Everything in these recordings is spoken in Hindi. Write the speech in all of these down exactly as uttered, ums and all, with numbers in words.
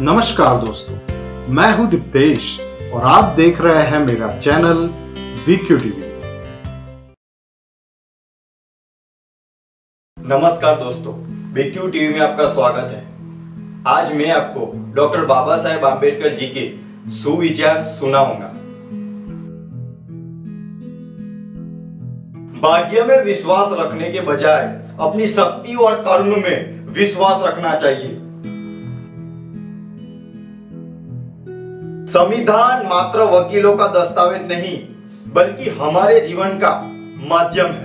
नमस्कार दोस्तों, मैं हूं दीप्तेश और आप देख रहे हैं मेरा चैनल वीक्यू टीवी। नमस्कार दोस्तों, वीक्यू टीवी में आपका स्वागत है। आज मैं आपको डॉक्टर बाबा साहेब आम्बेडकर जी के सुविचार सुनाऊंगा। भाग्य में विश्वास रखने के बजाय अपनी शक्ति और कर्म में विश्वास रखना चाहिए। संविधान मात्र वकीलों का दस्तावेज नहीं, बल्कि हमारे जीवन का माध्यम है।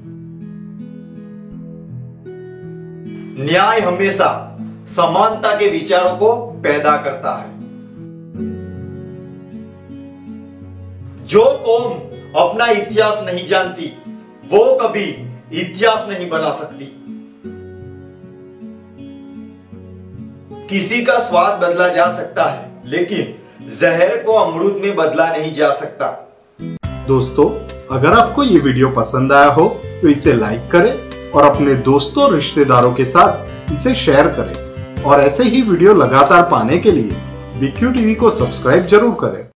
न्याय हमेशा समानता के विचारों को पैदा करता है। जो कौम अपना इतिहास नहीं जानती, वो कभी इतिहास नहीं बना सकती। किसी का स्वाद बदला जा सकता है, लेकिन जहर को अमृत में बदला नहीं जा सकता। दोस्तों, अगर आपको ये वीडियो पसंद आया हो तो इसे लाइक करें और अपने दोस्तों और रिश्तेदारों के साथ इसे शेयर करें और ऐसे ही वीडियो लगातार पाने के लिए वीक्यू टीवी को सब्सक्राइब जरूर करें।